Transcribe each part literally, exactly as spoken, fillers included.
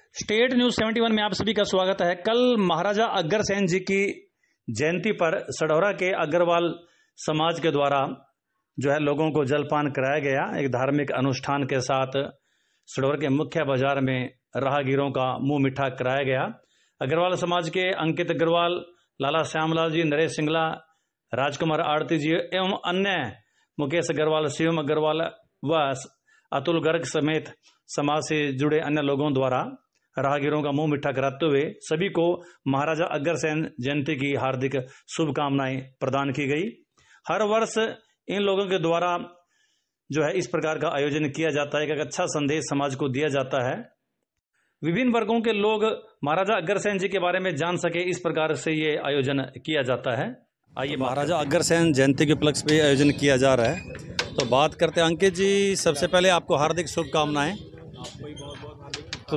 State news इकहत्तर में आप सभी का स्वागत है। कल महाराजा अग्रसेन जी की जयंती पर सढौरा के अग्रवाल समाज के द्वारा जो है लोगों को जलपान कराया गया। एक धार्मिक अनुष्ठान के साथ सढौरा के मुख्य बाजार में राहगीरों का मुंह मीठा कराया गया। अग्रवाल समाज के अंकित अग्रवाल, लाला श्यामलाल जी, नरेश सिंगला, राजकुमार आरती जी एवं अन्य मुकेश अग्रवाल, शिवम अग्रवाल व अतुल गर्ग समेत समाज से जुड़े अन्य लोगों द्वारा राहगीरों का मुंह मिठा कराते हुए सभी को महाराजा अग्रसेन जयंती की हार्दिक शुभकामनाएं प्रदान की गई। हर वर्ष इन लोगों के द्वारा जो है इस प्रकार का आयोजन किया जाता है। एक अच्छा संदेश समाज को दिया जाता है। विभिन्न वर्गों के लोग महाराजा अग्रसेन जी के बारे में जान सके, इस प्रकार से ये आयोजन किया जाता है। आइए, महाराजा अग्रसेन जयंती के उपलक्ष्य पे आयोजन किया जा रहा है, तो बात करते हैं। अंकित जी, सबसे पहले आपको हार्दिक शुभकामनाएं। तो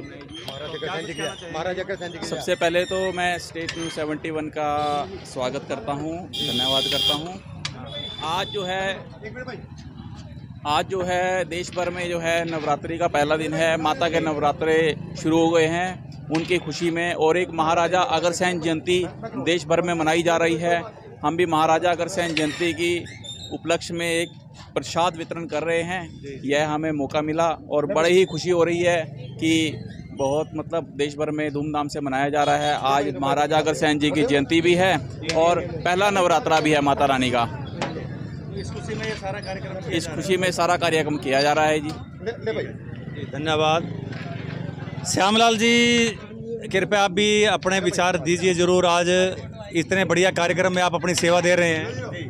सबसे पहले तो मैं स्टेट न्यूज़ इकहत्तर का स्वागत करता हूं, धन्यवाद करता हूं। आज जो है आज जो है देश भर में जो है नवरात्रि का पहला दिन है। माता के नवरात्रे शुरू हो गए हैं उनकी खुशी में, और एक महाराजा अग्रसेन जयंती देश भर में मनाई जा रही है। हम भी महाराजा अग्रसेन जयंती की उपलक्ष्य में एक प्रसाद वितरण कर रहे हैं। यह हमें मौका मिला और बड़ी ही खुशी हो रही है कि बहुत मतलब देश भर में धूमधाम से मनाया जा रहा है। आज महाराजा अग्रसेन जी की जयंती भी है और पहला नवरात्रा भी है माता रानी का। इस खुशी में ये सारा कार्यक्रम इस खुशी में सारा कार्यक्रम किया जा रहा है जी। धन्यवाद। श्यामलाल जी, कृपया आप भी अपने विचार दीजिए जरूर। आज इतने बढ़िया कार्यक्रम में आप अपनी सेवा दे रहे हैं।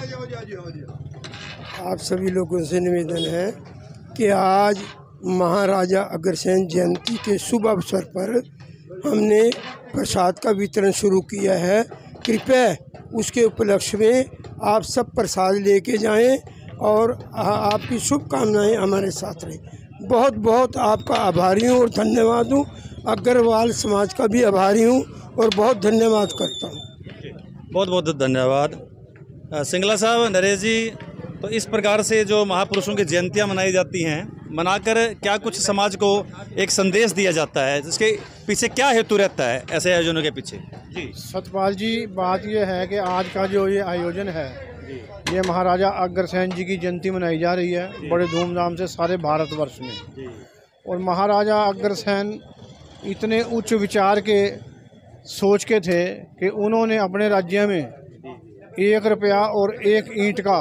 आप सभी लोगों से निवेदन है कि आज महाराजा अग्रसेन जयंती के शुभ अवसर पर हमने प्रसाद का वितरण शुरू किया है। कृपया उसके उपलक्ष्य में आप सब प्रसाद लेके जाएं और आपकी शुभकामनाएं हमारे साथ रहें। बहुत बहुत आपका आभारी हूँ और धन्यवाद हूँ। अग्रवाल समाज का भी आभारी हूँ और बहुत धन्यवाद करता हूँ। बहुत बहुत धन्यवाद। सिंगला साहब, नरेश जी, तो इस प्रकार से जो महापुरुषों की जयंतियां मनाई जाती हैं, मनाकर क्या कुछ समाज को एक संदेश दिया जाता है, जिसके पीछे क्या हेतु रहता है ऐसे आयोजनों के पीछे? जी सतपाल जी, बात यह है कि आज का जो ये आयोजन है, ये महाराजा अग्रसेन जी की जयंती मनाई जा रही है बड़े धूमधाम से सारे भारतवर्ष में। और महाराजा अग्रसेन इतने उच्च विचार के सोच के थे कि उन्होंने अपने राज्य में एक रुपया और एक ईंट का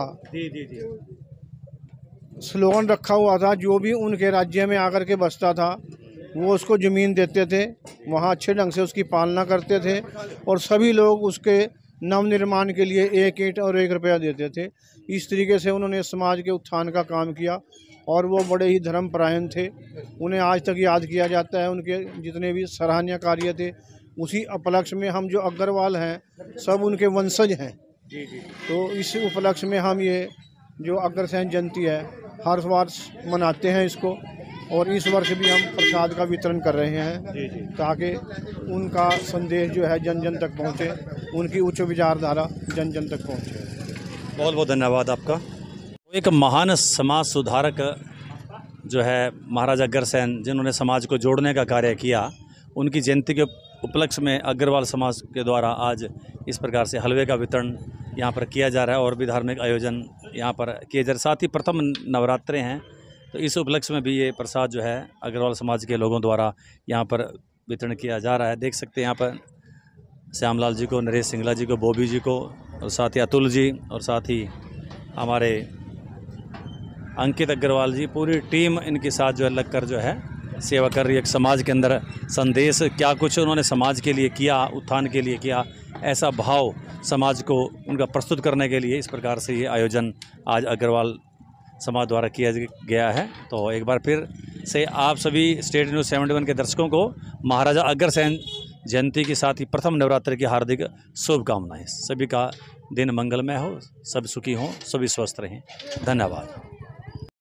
स्लोगन रखा हुआ था। जो भी उनके राज्य में आकर के बसता था वो उसको ज़मीन देते थे, वहाँ अच्छे ढंग से उसकी पालना करते थे और सभी लोग उसके नवनिर्माण के लिए एक ईंट और एक रुपया देते थे। इस तरीके से उन्होंने समाज के उत्थान का काम किया और वो बड़े ही धर्मपरायण थे। उन्हें आज तक याद किया जाता है। उनके जितने भी सराहनीय कार्य थे, उसी उपलक्ष्य में हम जो अग्रवाल हैं सब उनके वंशज हैं। जी जी तो इस उपलक्ष्य में हम ये जो अग्रसेन जयंती है हर वर्ष मनाते हैं इसको, और इस वर्ष भी हम प्रसाद का वितरण कर रहे हैं ताकि उनका संदेश जो है जन जन तक पहुँचे, उनकी उच्च विचारधारा जन जन तक पहुँचे। बहुत बहुत धन्यवाद आपका। एक महान समाज सुधारक जो है महाराजा अग्रसेन, जिन्होंने समाज को जोड़ने का कार्य किया, उनकी जयंती के उपलक्ष्य में अग्रवाल समाज के द्वारा आज इस प्रकार से हलवे का वितरण यहाँ पर किया जा रहा है और भी धार्मिक आयोजन यहाँ पर किए जा रहे। साथ ही प्रथम नवरात्रे हैं, तो इस उपलक्ष्य में भी ये प्रसाद जो है अग्रवाल समाज के लोगों द्वारा यहाँ पर वितरण किया जा रहा है। देख सकते हैं यहाँ पर श्यामलाल जी को, नरेश सिंगला जी को, बॉबी जी को, और साथ ही अतुल जी, और साथ ही हमारे अंकित अग्रवाल जी, पूरी टीम इनके साथ जो है लगकर जो है सेवा कर रही है। एक समाज के अंदर संदेश क्या कुछ उन्होंने समाज के लिए किया, उत्थान के लिए किया, ऐसा भाव समाज को उनका प्रस्तुत करने के लिए इस प्रकार से ये आयोजन आज अग्रवाल समाज द्वारा किया गया है। तो एक बार फिर से आप सभी स्टेट न्यूज़ इकहत्तर के दर्शकों को महाराजा अग्रसेन जयंती के साथ ही प्रथम नवरात्रि की हार्दिक शुभकामनाएं। सभी का दिन मंगलमय हो, सब सुखी हों, सभी स्वस्थ रहें। धन्यवाद।